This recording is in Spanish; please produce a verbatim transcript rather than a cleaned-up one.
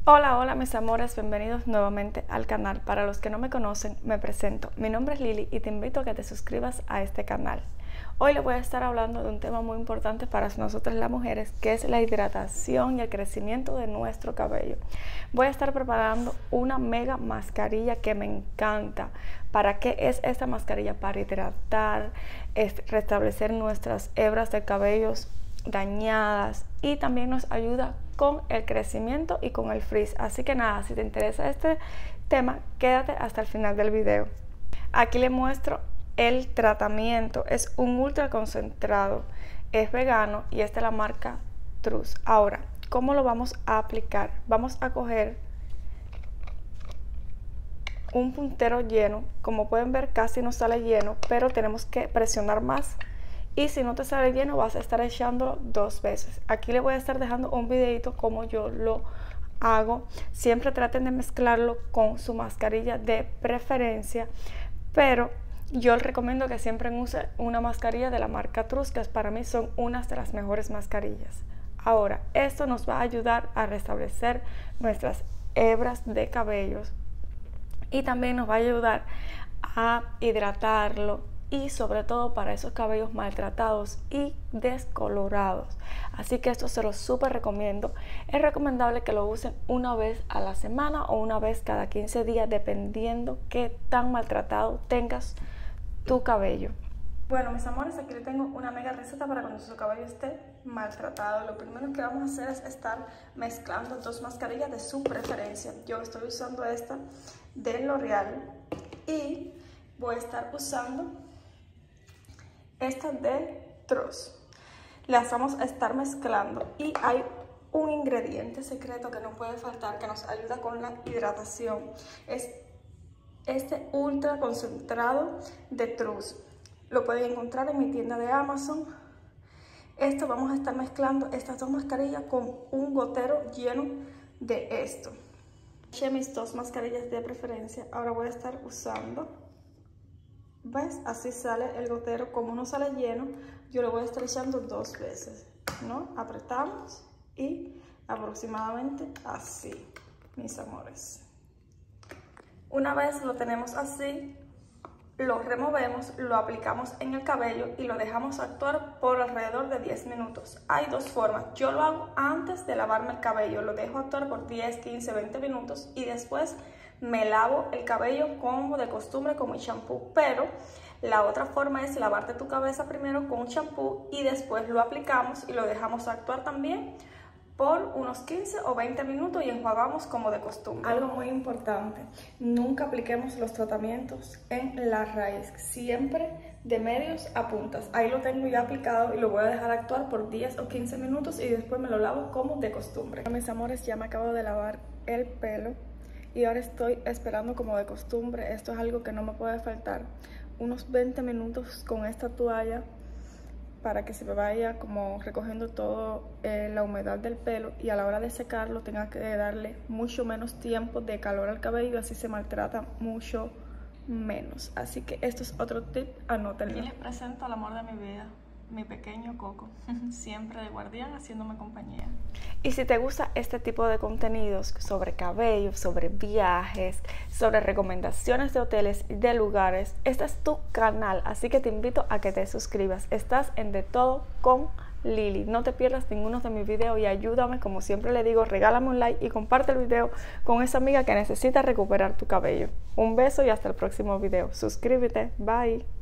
Hola, hola mis amores, bienvenidos nuevamente al canal. Para los que no me conocen, me presento. Mi nombre es Lili y te invito a que te suscribas a este canal. Hoy les voy a estar hablando de un tema muy importante para nosotras las mujeres, que es la hidratación y el crecimiento de nuestro cabello. Voy a estar preparando una mega mascarilla que me encanta. ¿Para qué es esta mascarilla? Para hidratar, es restablecer nuestras hebras de cabellos dañadas y también nos ayuda con el crecimiento y con el frizz. Así que nada, si te interesa este tema, quédate hasta el final del video. Aquí les muestro el tratamiento. Es un ultra concentrado, es vegano y es de la marca Trus. Ahora, ¿cómo lo vamos a aplicar? Vamos a coger un puntero lleno. Como pueden ver, casi no sale lleno, pero tenemos que presionar más. Y si no te sale lleno, vas a estar echándolo dos veces. Aquí les voy a estar dejando un videito como yo lo hago. Siempre traten de mezclarlo con su mascarilla de preferencia, pero yo les recomiendo que siempre use una mascarilla de la marca Trus, que para mí son unas de las mejores mascarillas. Ahora, esto nos va a ayudar a restablecer nuestras hebras de cabellos y también nos va a ayudar a hidratarlo, y sobre todo para esos cabellos maltratados y descolorados. Así que esto se lo súper recomiendo. Es recomendable que lo usen una vez a la semana o una vez cada quince días, dependiendo qué tan maltratado tengas tu cabello. Bueno, mis amores, aquí les tengo una mega receta para cuando su cabello esté maltratado. Lo primero que vamos a hacer es estar mezclando dos mascarillas de su preferencia. Yo estoy usando esta de L'Oreal y voy a estar usando esta de Trus. Las vamos a estar mezclando y hay un ingrediente secreto que no puede faltar, que nos ayuda con la hidratación. Es este ultra concentrado de Trus. Lo pueden encontrar en mi tienda de Amazon. Esto vamos a estar mezclando estas dos mascarillas con un gotero lleno de esto. Eché mis dos mascarillas de preferencia. Ahora voy a estar usando, ¿ves? Así sale el gotero. Como no sale lleno, yo lo voy a estar echando dos veces, ¿no? Apretamos y aproximadamente así, mis amores. Una vez lo tenemos así, lo removemos, lo aplicamos en el cabello y lo dejamos actuar por alrededor de diez minutos. Hay dos formas. Yo lo hago antes de lavarme el cabello, lo dejo actuar por diez, quince, veinte minutos y después me lavo el cabello como de costumbre con mi champú. Pero la otra forma es lavarte tu cabeza primero con un champú y después lo aplicamos y lo dejamos actuar también por unos quince o veinte minutos y enjuagamos como de costumbre. Algo muy importante, nunca apliquemos los tratamientos en la raíz, siempre de medios a puntas. Ahí lo tengo ya aplicado y lo voy a dejar actuar por diez o quince minutos y después me lo lavo como de costumbre. Mis amores, ya me acabo de lavar el pelo y ahora estoy esperando como de costumbre. Esto es algo que no me puede faltar, unos veinte minutos con esta toalla para que se me vaya como recogiendo todo eh, la humedad del pelo, y a la hora de secarlo tenga que darle mucho menos tiempo de calor al cabello, así se maltrata mucho menos. Así que esto es otro tip, anótenlo. Y les presento al amor de mi vida, mi pequeño Coco, siempre de guardián haciéndome compañía. Y si te gusta este tipo de contenidos sobre cabello, sobre viajes, sobre recomendaciones de hoteles y de lugares, este es tu canal, así que te invito a que te suscribas. Estás en De Todo con Lili. No te pierdas ninguno de mis videos y ayúdame, como siempre le digo, regálame un like y comparte el video con esa amiga que necesita recuperar tu cabello. Un beso y hasta el próximo video. Suscríbete. Bye.